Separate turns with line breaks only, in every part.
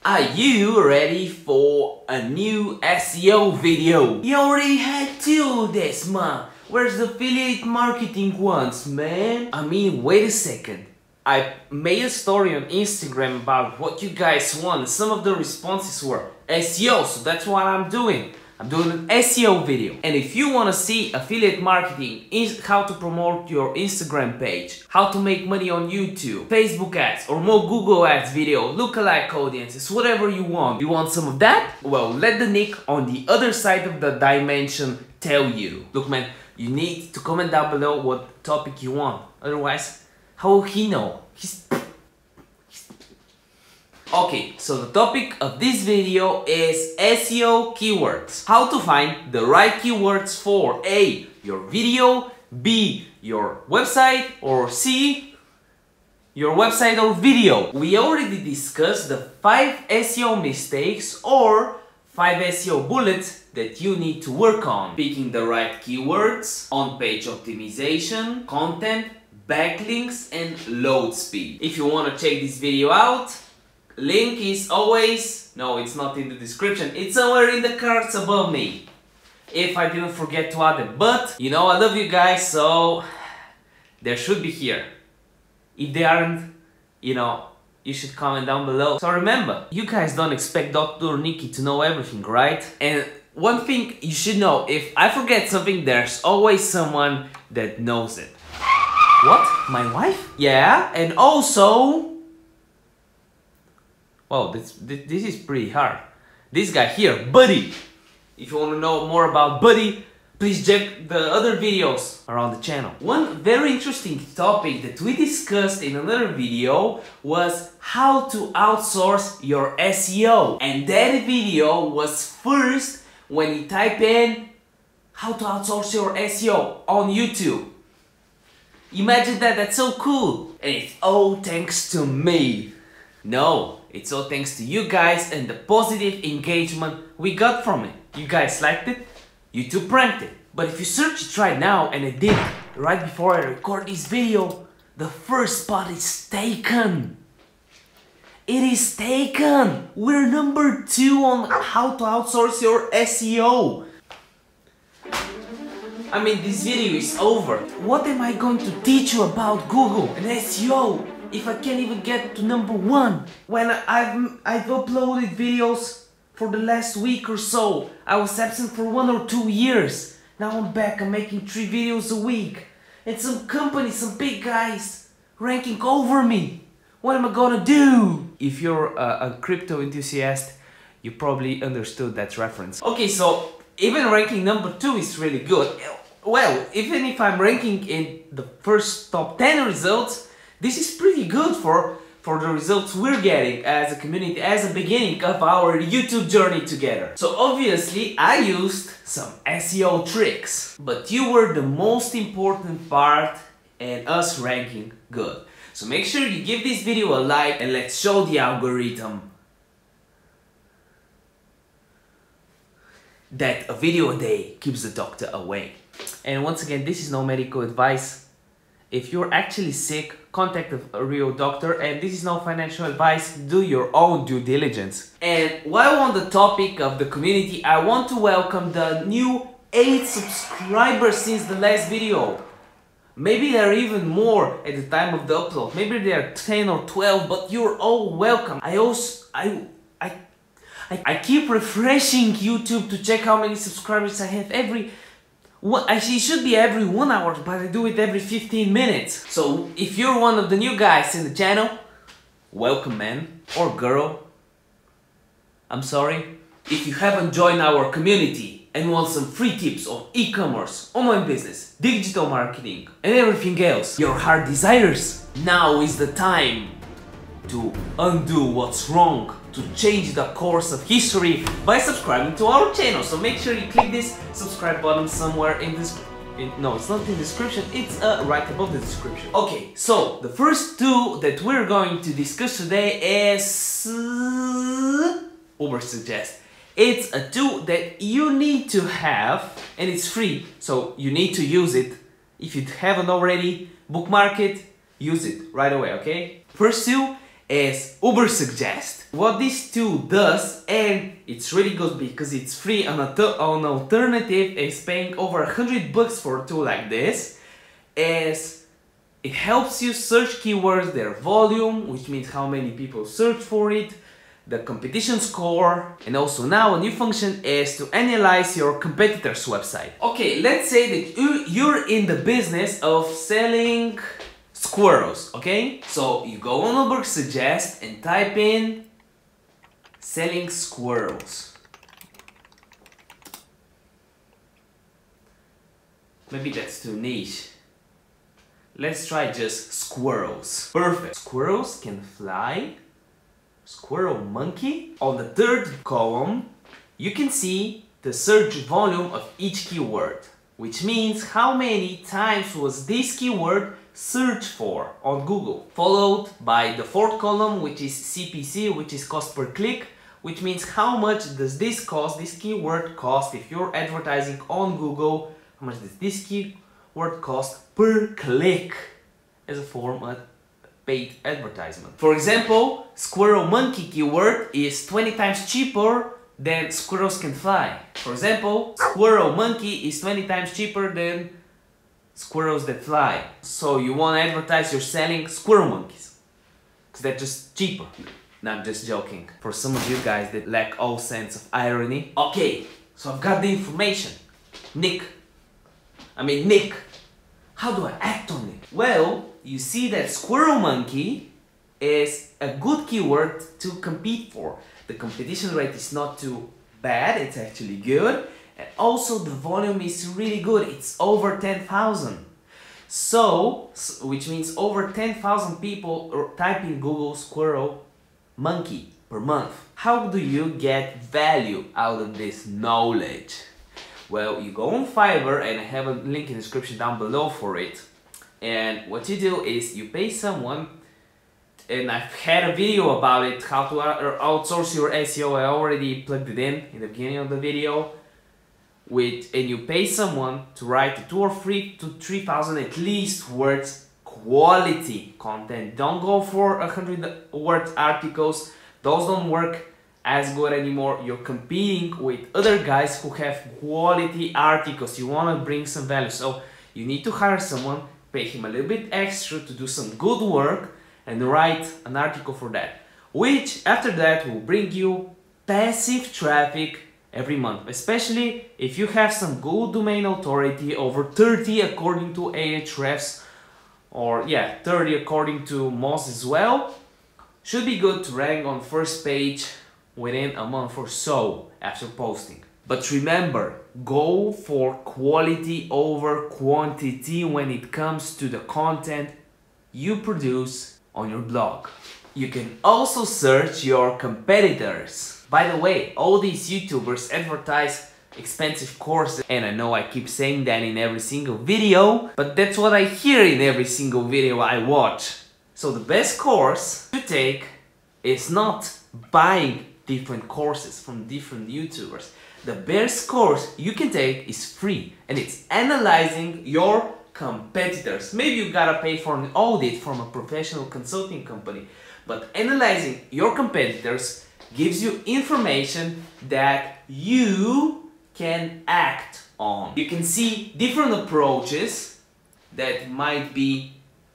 Are you ready for a new SEO video? You already had two this month. Where's the affiliate marketing ones, man? I mean, wait a second. I made a story on Instagram about what you guys want. Some of the responses were SEO, so that's what I'm doing. I'm doing an SEO video. And if you want to see affiliate marketing, how to promote your Instagram page, how to make money on YouTube, Facebook ads, or more Google ads video, lookalike audiences, whatever you want some of that? Well, let the Nick on the other side of the dimension tell you. Look, man, you need to comment down below what topic you want. Otherwise, how will he know? Okay, so the topic of this video is SEO keywords. How to find the right keywords for A, your video, B, your website, or C, your website or video. We already discussed the 5 SEO mistakes or 5 SEO bullets that you need to work on. Picking the right keywords, on-page optimization, content, backlinks, and load speed. If you want to check this video out, link is always, no, it's not in the description, it's somewhere in the cards above me, if I didn't forget to add it. But, you know, I love you guys, so they should be here. If they aren't, you know, you should comment down below. So remember, you guys don't expect Dr. Nicky to know everything, right? And one thing you should know, if I forget something, there's always someone that knows it. What? My wife? Yeah, and also... Wow, this is pretty hard. This guy here, Buddy. If you want to know more about Buddy, please check the other videos around the channel. One very interesting topic that we discussed in another video was how to outsource your SEO. And that video was first when you type in how to outsource your SEO on YouTube. Imagine that, that's so cool. And it's all thanks to me. No, it's all thanks to you guys and the positive engagement we got from it. You guys liked it, YouTube ranked it. But if you search it right now, and it did right before I record this video, the first spot is taken. It is taken. We're number 2 on how to outsource your SEO. I mean, this video is over. What am I going to teach you about Google and SEO if I can't even get to number 1? When I've uploaded videos for the last week or so, I was absent for 1 or 2 years. Now I'm back, I'm making 3 videos a week. And some companies, some big guys, ranking over me. What am I gonna do? If you're a crypto enthusiast, you probably understood that reference. Okay, so even ranking number 2 is really good. Well, even if I'm ranking in the first top 10 results, this is pretty good for the results we're getting as a community, as a beginning of our YouTube journey together. So obviously I used some SEO tricks, but you were the most important part in us ranking good. So make sure you give this video a like and let's show the algorithm that a video a day keeps the doctor away. And once again, this is no medical advice. If you're actually sick, contact a real doctor, and this is no financial advice. Do your own due diligence. And while on the topic of the community, I want to welcome the new 8 subscribers since the last video. Maybe there are even more at the time of the upload. Maybe there are 10 or 12, but you're all welcome. I keep refreshing YouTube to check how many subscribers I have actually, it should be every 1 hour, but I do it every 15 minutes. So if you're one of the new guys in the channel, welcome, man or girl. I'm sorry. If you haven't joined our community and want some free tips on e-commerce, online business, digital marketing, and everything else your heart desires, now is the time to undo what's wrong, to change the course of history by subscribing to our channel. So make sure you click this subscribe button somewhere in this. No, it's not in the description, it's right above the description. Okay, so the first tool that we're going to discuss today is Ubersuggest. It's a tool that you need to have, and it's free, so you need to use it. If you haven't already, bookmark it, use it right away, okay? First tool is Ubersuggest. What this tool does, and it's really good because it's free, an alternative is paying over $100 for a tool like this, is it helps you search keywords, their volume, which means how many people search for it, the competition score, and also now a new function is to analyze your competitor's website. Okay, let's say that you're in the business of selling squirrels, okay? So you go on Ubersuggest and type in selling squirrels. Maybe that's too niche. Let's try just squirrels. Perfect. Squirrels can fly. Squirrel monkey. On the third column, you can see the search volume of each keyword, which means how many times was this keyword searched for on Google. Followed by the fourth column, which is CPC, which is cost per click, which means how much does this cost, this keyword cost, if you're advertising on Google, how much does this keyword cost per click as a form of paid advertisement. For example, squirrel monkey keyword is 20 times cheaper than squirrels can fly. For example, squirrel monkey is 20 times cheaper than squirrels that fly. So you want to advertise you're selling squirrel monkeys because they're just cheaper. No, I'm just joking. For some of you guys that lack all sense of irony. Okay, so I've got the information. Nick, how do I act on it? Well, you see that squirrel monkey is a good keyword to compete for. The competition rate is not too bad, it's actually good. And also the volume is really good, it's over 10,000. So, which means over 10,000 people type in Google squirrel monkey per month. How do you get value out of this knowledge? Well, you go on Fiverr, and I have a link in the description down below for it. And what you do is you pay someone, and I've had a video about it, how to outsource your SEO. I already plugged it in the beginning of the video. And you pay someone to write 2,000 or 3,000 to 3,000 at least words quality content. Don't go for 100 word articles. Those don't work as good anymore. You're competing with other guys who have quality articles. You want to bring some value, so you need to hire someone, pay him a little bit extra to do some good work and write an article for that, which after that will bring you passive traffic every month, especially if you have some good domain authority, over 30 according to Ahrefs, or yeah, 30 according to Moz as well. Should be good to rank on first page within a month or so after posting. But remember, go for quality over quantity when it comes to the content you produce on your blog. You can also search your competitors. By the way, all these YouTubers advertise expensive courses, and I know I keep saying that in every single video, but that's what I hear in every single video I watch. So the best course to take is not buying different courses from different YouTubers. The best course you can take is free, and it's analyzing your competitors. Maybe you gotta pay for an audit from a professional consulting company, but analyzing your competitors gives you information that you can act on. You can see different approaches that might be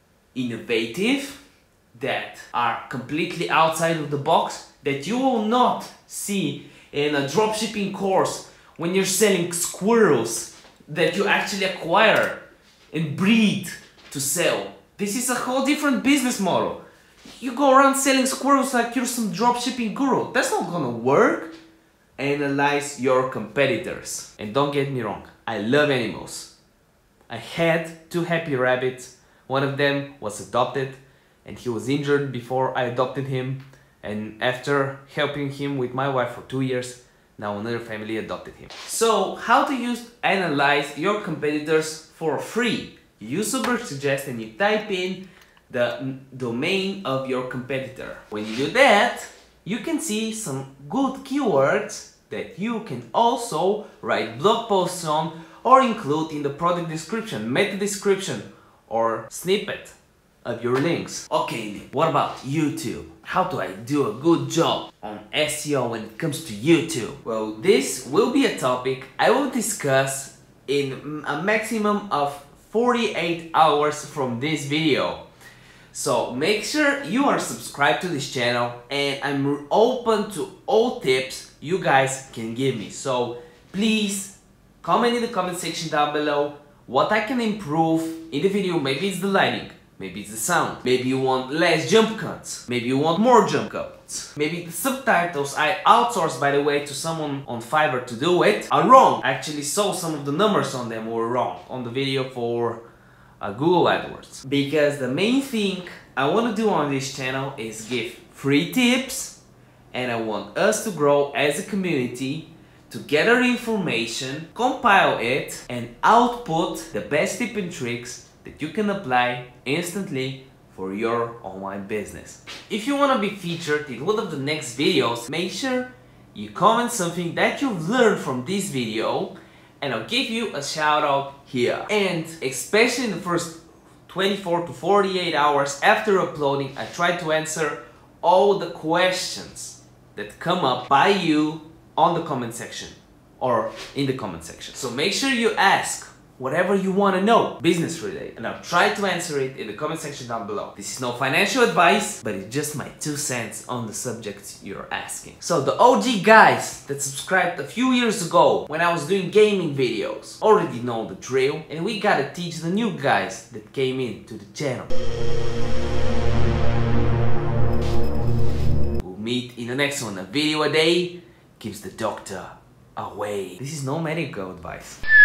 innovative, that are completely outside of the box, that you will not see in a dropshipping course when you're selling squirrels that you actually acquire and breed to sell. This is a whole different business model. You go around selling squirrels like you're some dropshipping guru. That's not gonna work. Analyze your competitors. And don't get me wrong, I love animals. I had 2 happy rabbits. One of them was adopted, and he was injured before I adopted him. And after helping him with my wife for 2 years, now another family adopted him. So how to analyze your competitors for free? You use Ubersuggest and you type in the domain of your competitor. When you do that, you can see some good keywords that you can also write blog posts on or include in the product description, meta description, or snippet of your links. Okay, what about YouTube? How do I do a good job on SEO when it comes to YouTube? Well, this will be a topic I will discuss in a maximum of 48 hours from this video. So make sure you are subscribed to this channel, and I'm open to all tips you guys can give me. So please comment in the comment section down below what I can improve in the video. Maybe it's the lighting, maybe it's the sound, maybe you want less jump cuts, maybe you want more jump cuts, maybe the subtitles I outsourced, by the way, to someone on Fiverr to do it, are wrong. I actually saw some of the numbers on them were wrong on the video for Google AdWords. Because the main thing I want to do on this channel is give free tips, and I want us to grow as a community, to gather information, compile it, and output the best tips and tricks that you can apply instantly for your online business. If you want to be featured in one of the next videos, make sure you comment something that you've learned from this video, and I'll give you a shout out here. And especially in the first 24 to 48 hours after uploading, I try to answer all the questions that come up by you on the comment section or in the comment section. So make sure you ask whatever you want to know, business related, and I'll try to answer it in the comment section down below. This is no financial advice, but it's just my 2 cents on the subject you're asking. So the OG guys that subscribed a few years ago when I was doing gaming videos already know the drill, and we gotta teach the new guys that came into the channel. We'll meet in the next one. A video a day keeps the doctor away. This is no medical advice.